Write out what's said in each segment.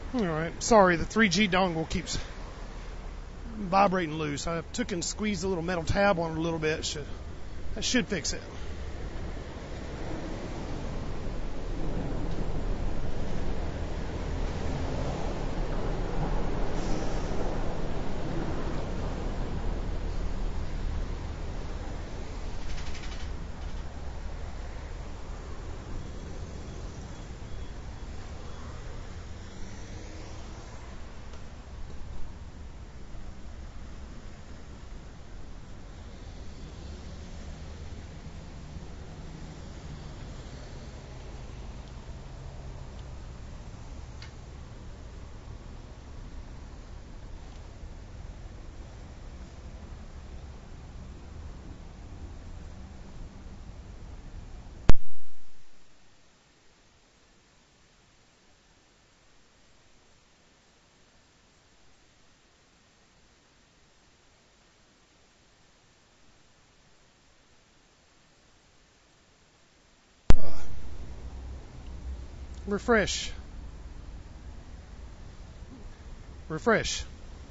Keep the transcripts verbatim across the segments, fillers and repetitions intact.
Alright, sorry, the three G dongle keeps vibrating loose. I took and squeezed the little metal tab on it a little bit. Should, that should fix it. Refresh. Refresh.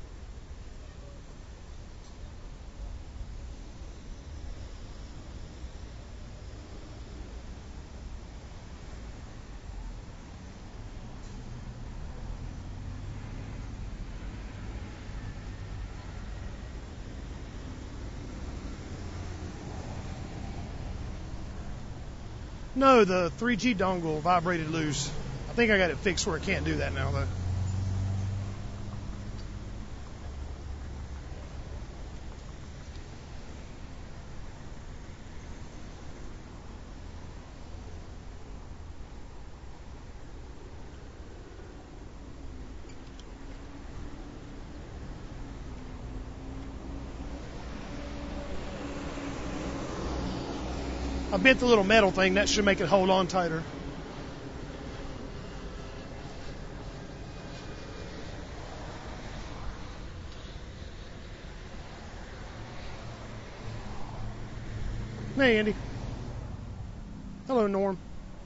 No, the three G dongle vibrated loose. I think I got it fixed where it can't do that now, though. I bent the little metal thing. That should make it hold on tighter. Hey, Andy. Hello, Norm.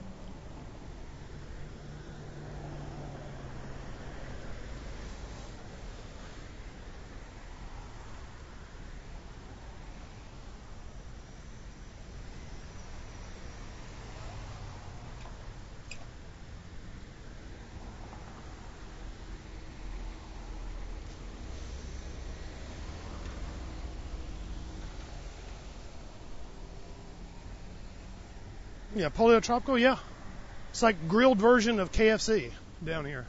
Yeah, Polio Tropical, yeah. It's like grilled version of K F C down here.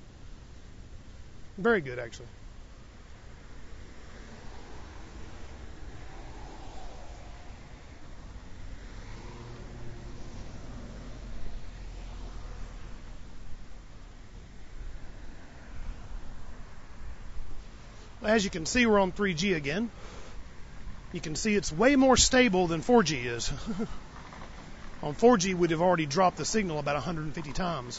Very good, actually. As you can see, we're on three G again. You can see it's way more stable than four G is. On four G, we'd have already dropped the signal about one hundred fifty times.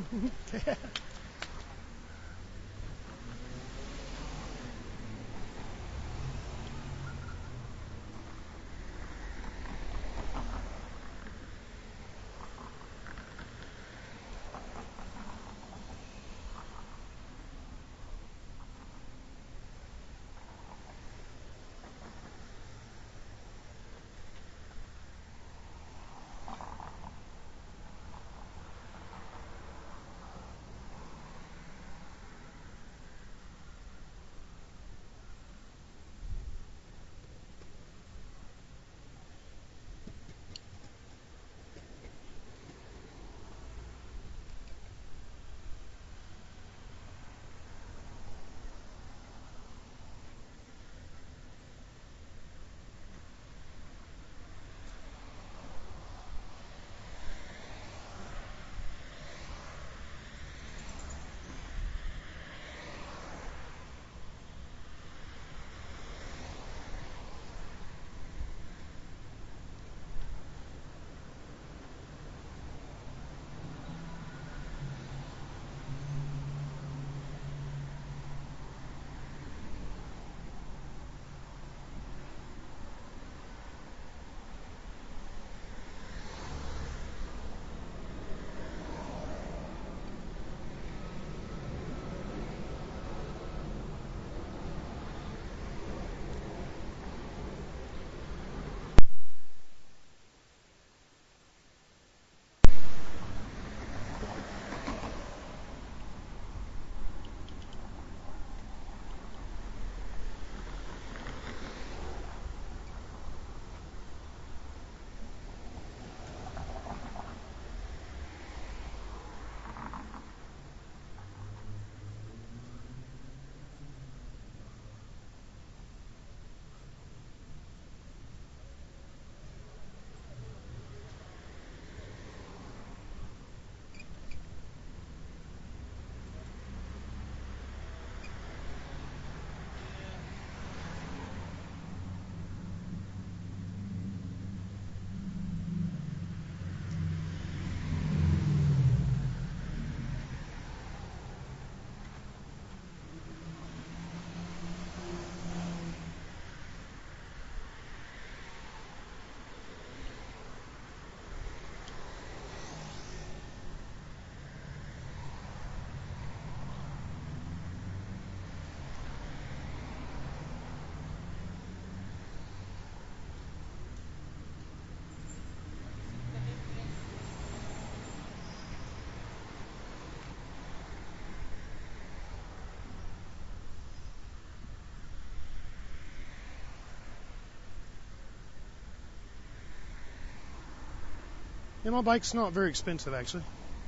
Yeah, my bike's not very expensive, actually.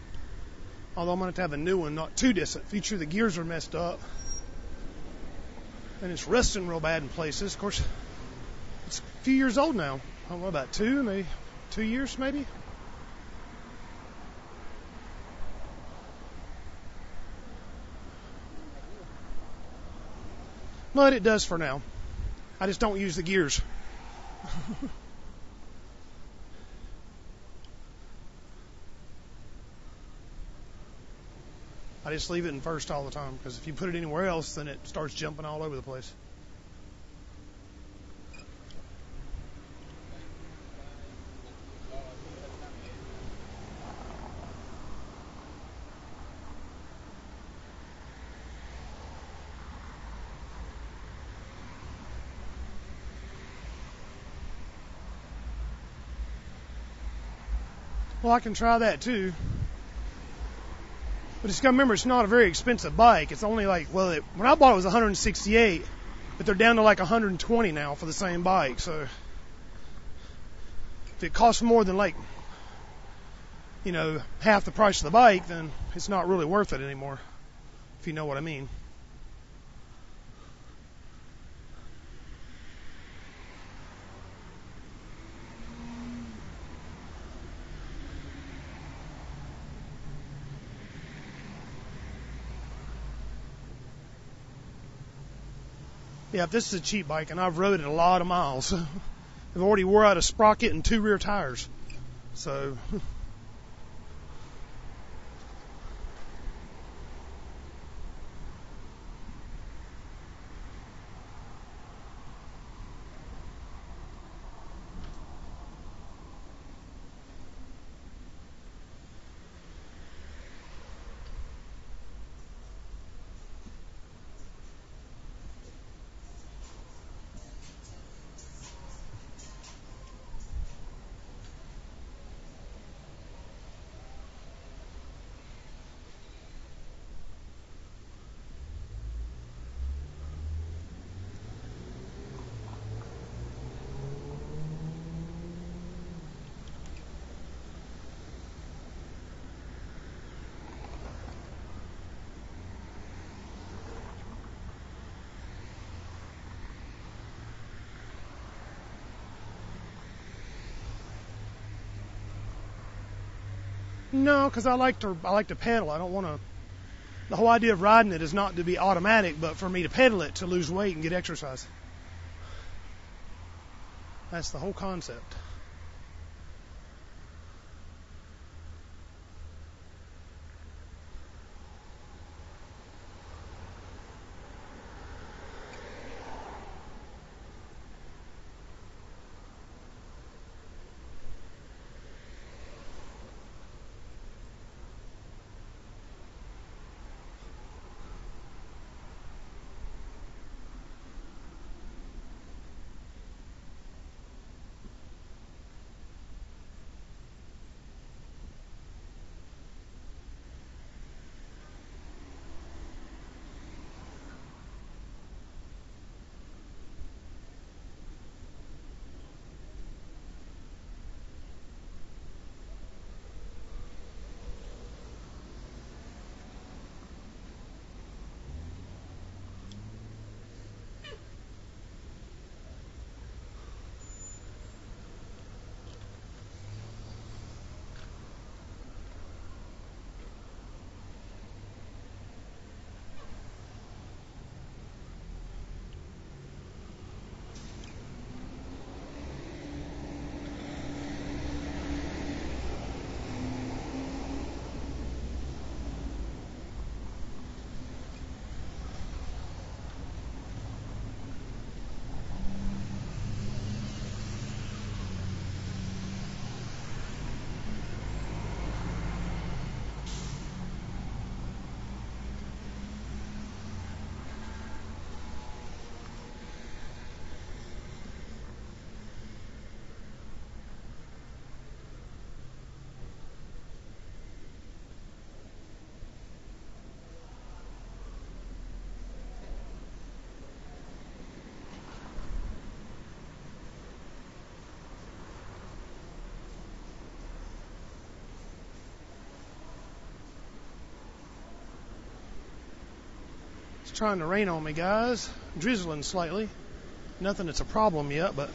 Although I'm going to have to have a new one, not too distant future. The gears are messed up. And it's rusting real bad in places. Of course, it's a few years old now. I don't know, about two, maybe two years, maybe. But it does for now. I just don't use the gears. I just leave it in first all the time, because if you put it anywhere else, then it starts jumping all over the place. Well, I can try that too. But just gotta remember, it's not a very expensive bike. It's only like, well, it, when I bought it, it was one hundred sixty-eight, but they're down to like one hundred twenty now for the same bike. So if it costs more than like, you know, half the price of the bike, then it's not really worth it anymore, if you know what I mean. Yeah, if this is a cheap bike, and I've rode it a lot of miles. I've already wore out a sprocket and two rear tires. So No, because I like to I like to pedal. I don't want to. The whole idea of riding it is not to be automatic, but for me to pedal it to lose weight and get exercise. That's the whole concept. It's trying to rain on me, guys. Drizzling slightly. Nothing that's a problem yet, but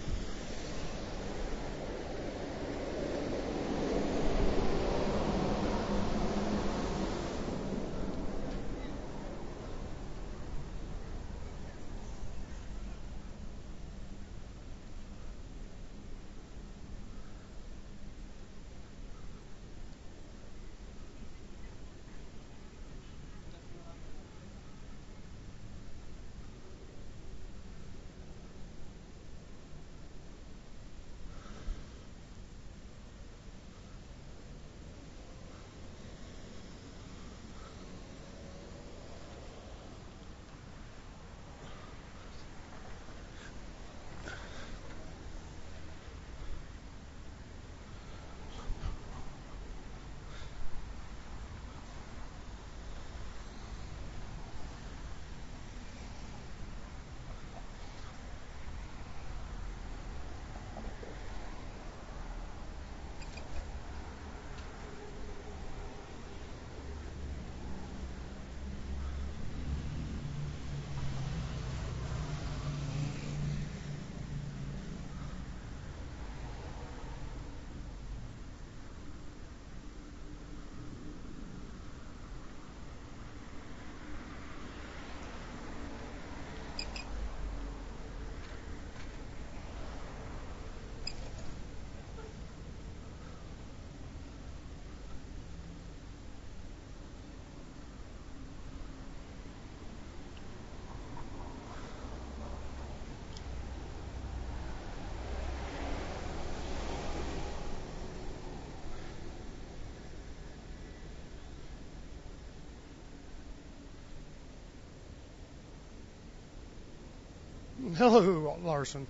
hello, Larson.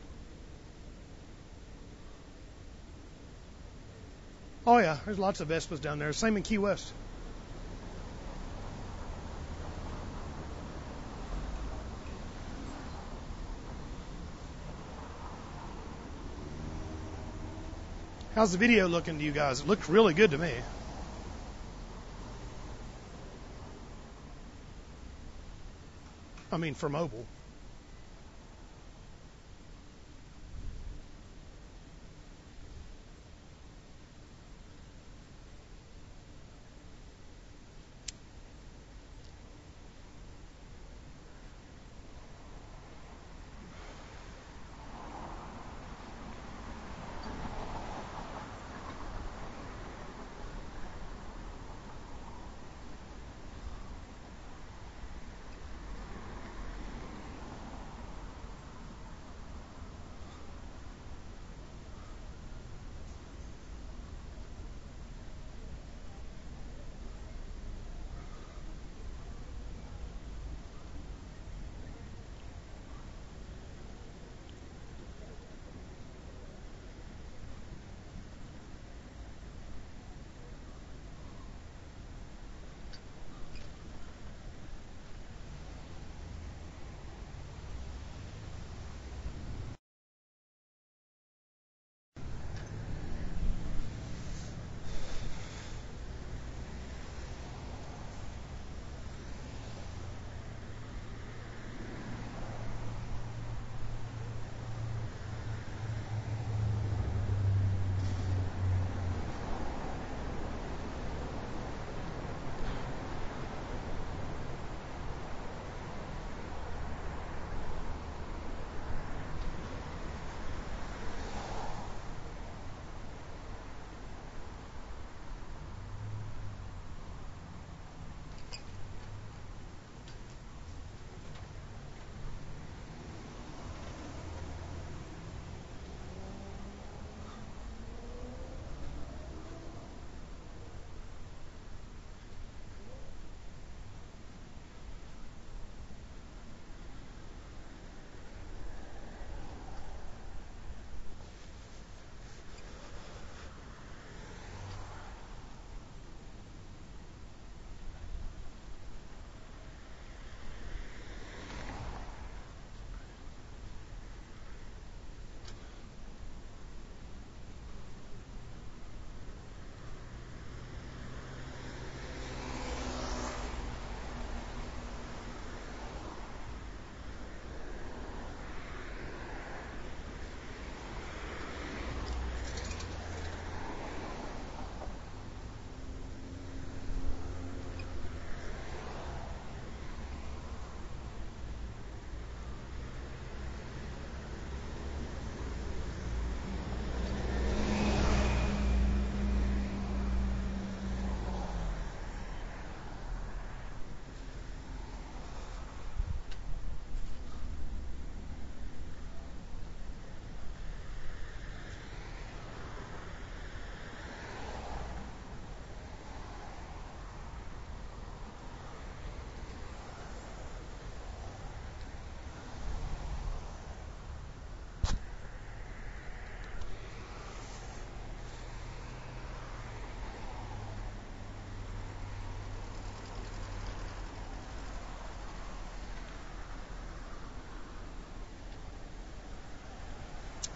Oh yeah, there's lots of Vespas down there. Same in Key West. How's the video looking to you guys? It looked really good to me. I mean, for mobile.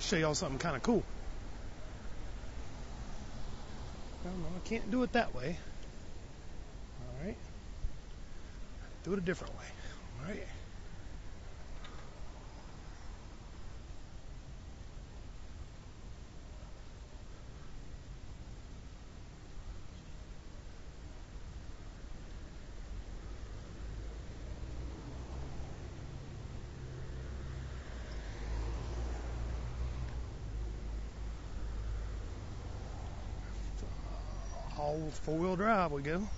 show y'all something kind of cool. No, no, I can't do it that way. All right. Do it a different way. All right. All four-wheel drive we go.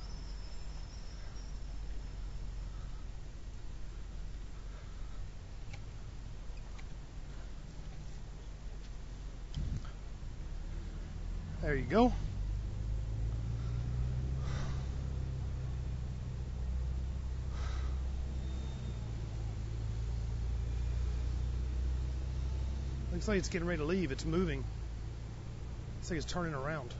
There you go. Looks like it's getting ready to leave. It's moving. Looks like it's turning around.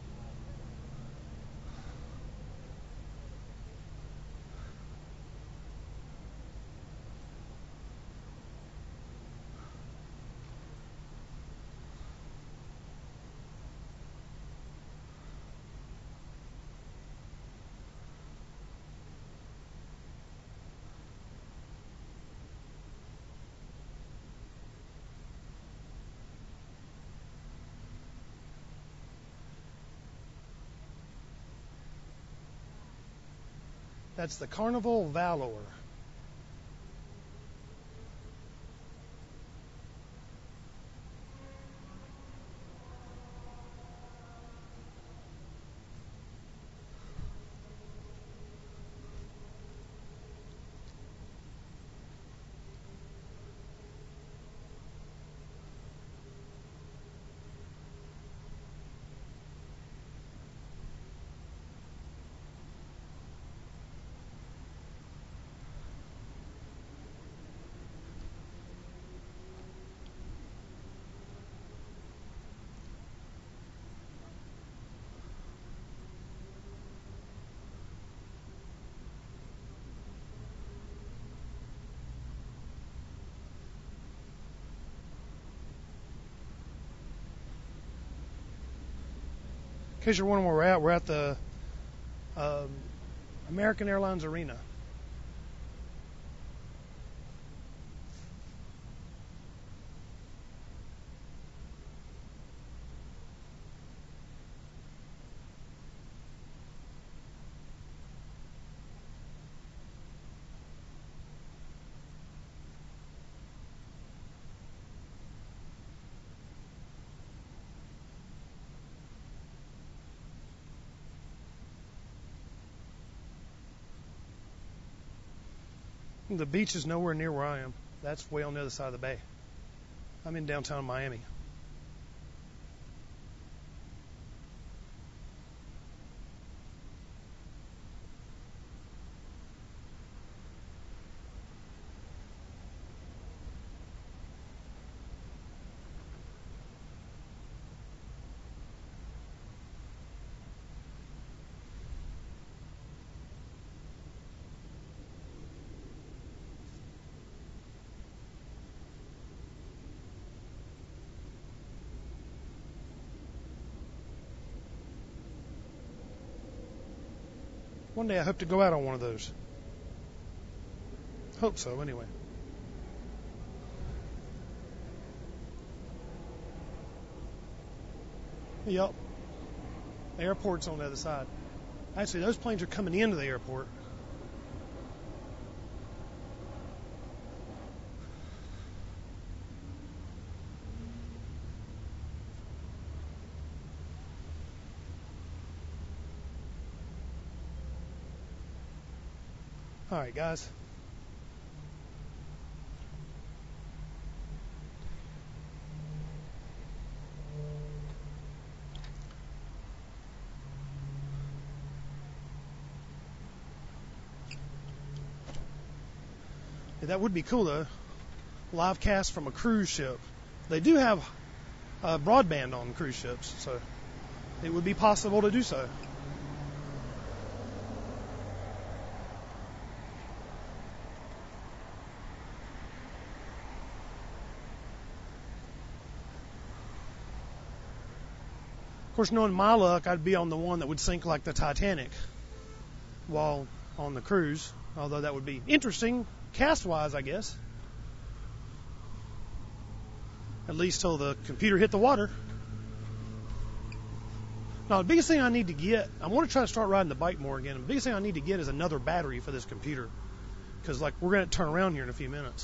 That's the Carnival Valor. In case you're wondering where we're at, we're at the um, American Airlines Arena. The beach is nowhere near where I am. That's way on the other side of the bay. I'm in downtown Miami. One day I hope to go out on one of those. Hope so, anyway. Yep. The airport's on the other side. Actually, those planes are coming into the airport. All right, guys. Yeah, that would be cool, though. Live cast from a cruise ship. They do have uh, broadband on cruise ships, so it would be possible to do so. course, knowing my luck, I'd be on the one that would sink like the Titanic while on the cruise, although that would be interesting cast-wise, I guess. At least till the computer hit the water. Now, the biggest thing I need to get, I want to try to start riding the bike more again. The biggest thing I need to get is another battery for this computer. Because, like, we're going to turn around here in a few minutes.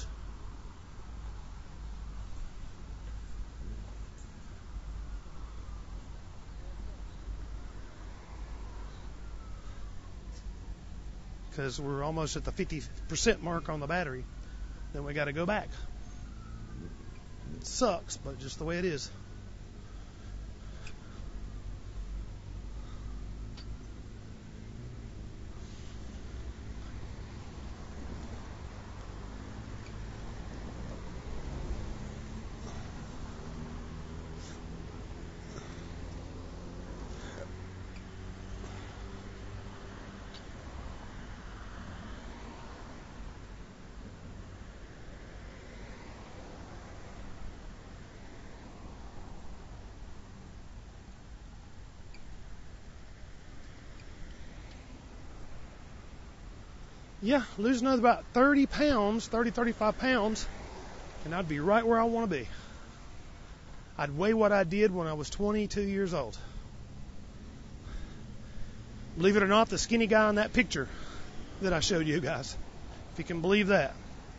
Because we're almost at the fifty percent mark on the battery. Then we got to go back. It sucks, but just the way it is. Yeah, lose another about thirty pounds, thirty, thirty-five pounds, and I'd be right where I want to be. I'd weigh what I did when I was twenty-two years old. Believe it or not, the skinny guy in that picture that I showed you guys, if you can believe that.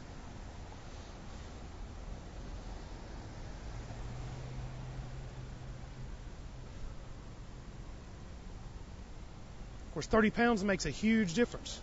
Of course, thirty pounds makes a huge difference.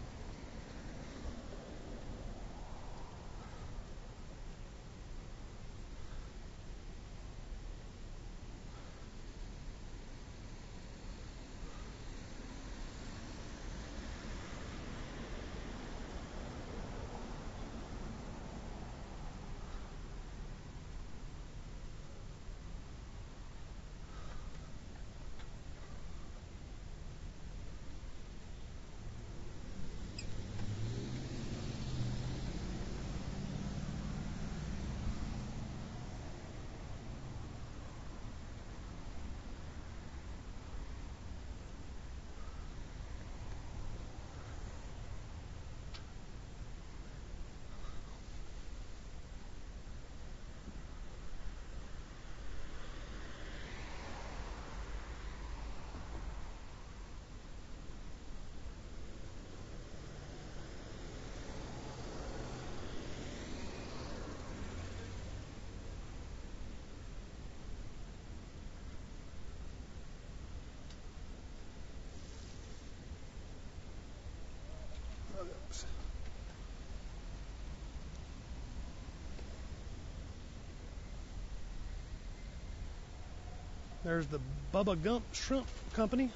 There's the Bubba Gump Shrimp Company.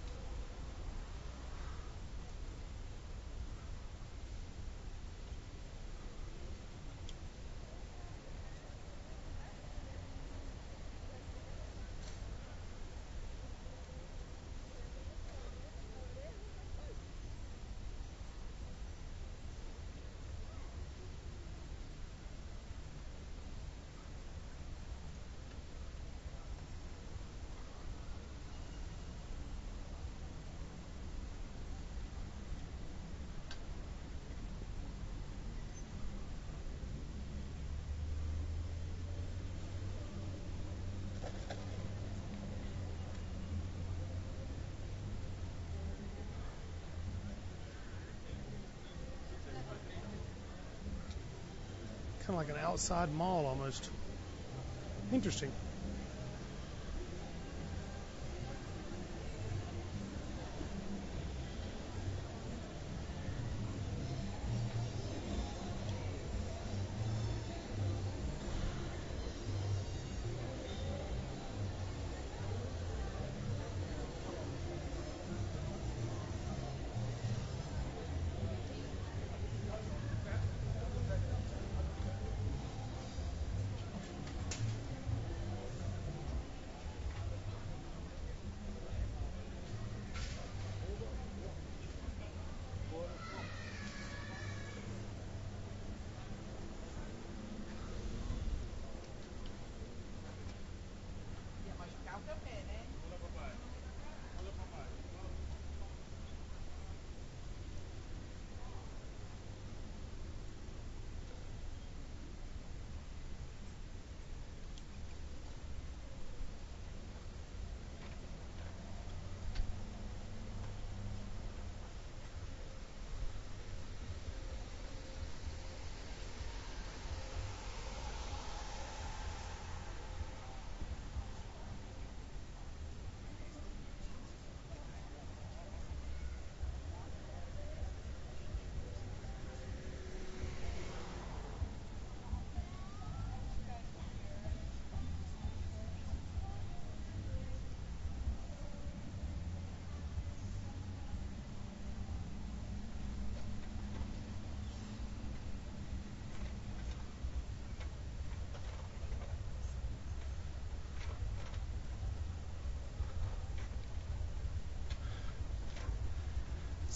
Kind of like an outside mall almost. Interesting.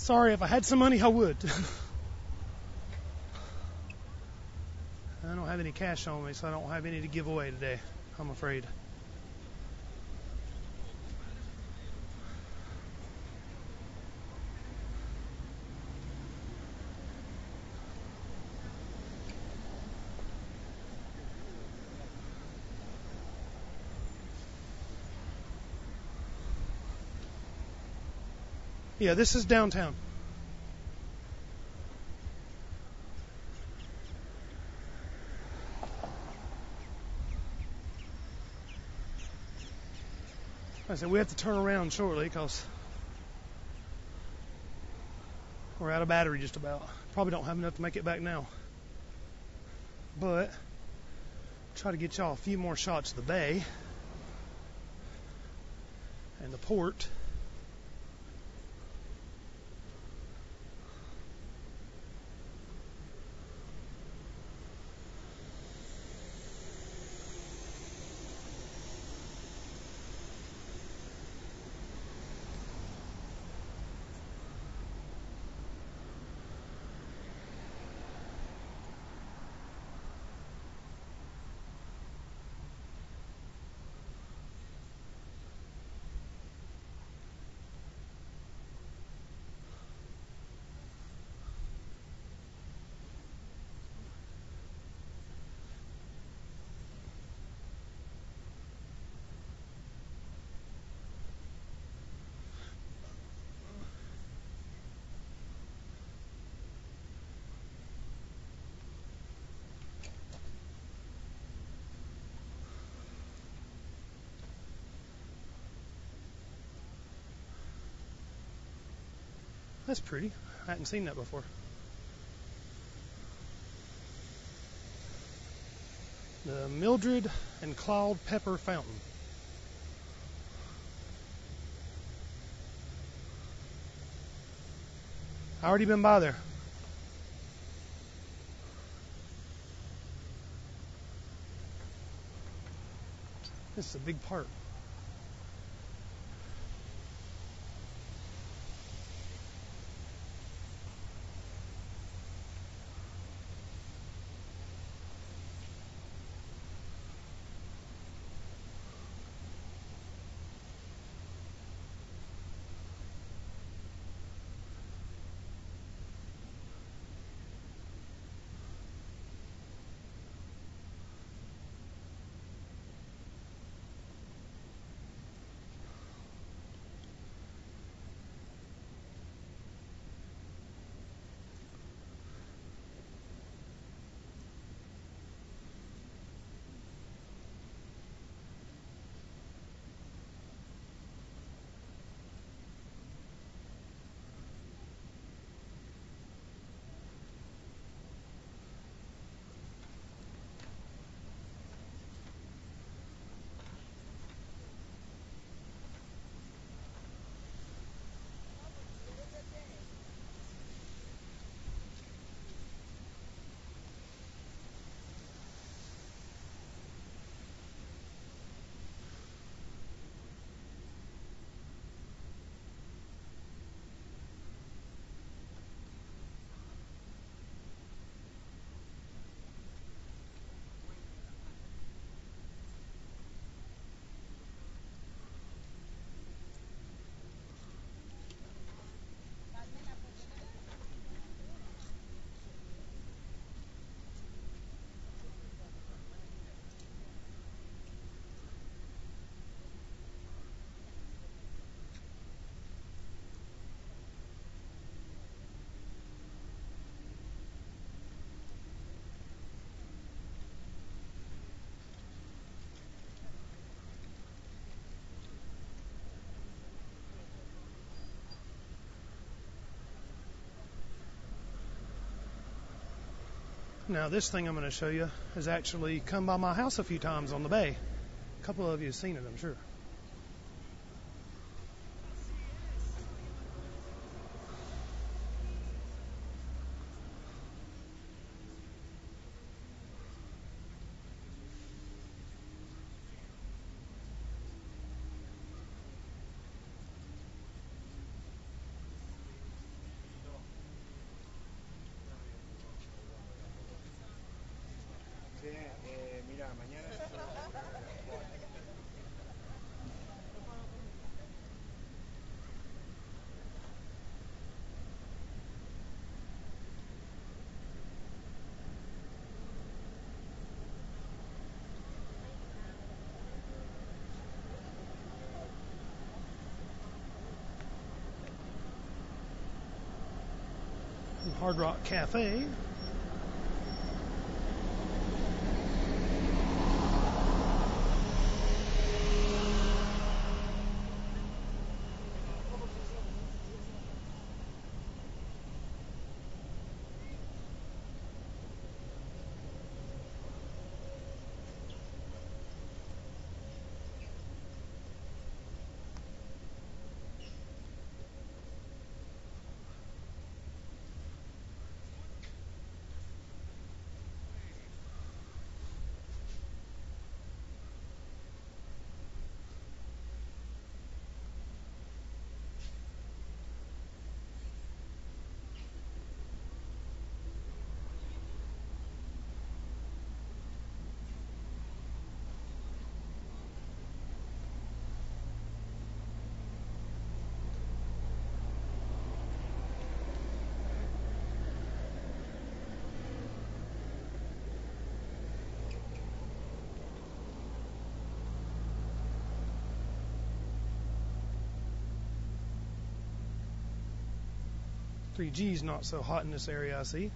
Sorry, if I had some money, I would. I don't have any cash on me, so I don't have any to give away today, I'm afraid. Yeah, this is downtown. I said we have to turn around shortly because we're out of battery just about. Probably don't have enough to make it back now. But try to get y'all a few more shots of the bay and the port. That's pretty. I hadn't seen that before. The Mildred and Claude Pepper Fountain. I already been by there. This is a big park. Now this thing I'm going to show you has actually come by my house a few times on the bay. A couple of you have seen it, I'm sure. Hard Rock Cafe. three G's not so hot in this area, I see.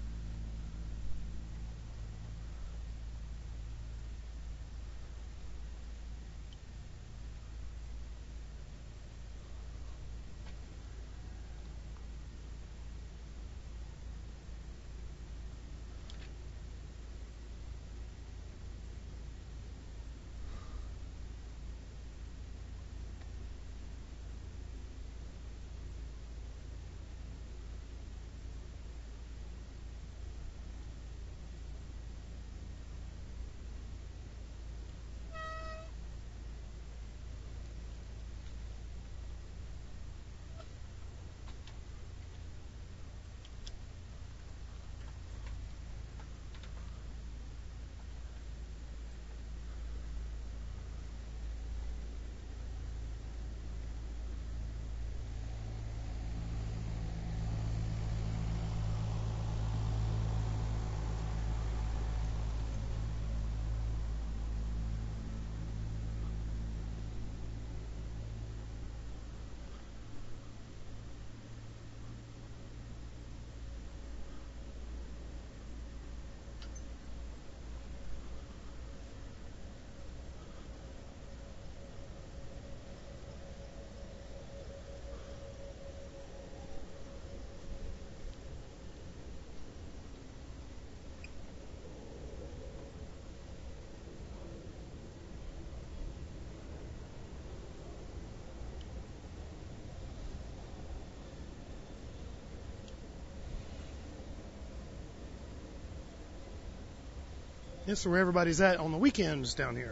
This is where everybody's at on the weekends down here.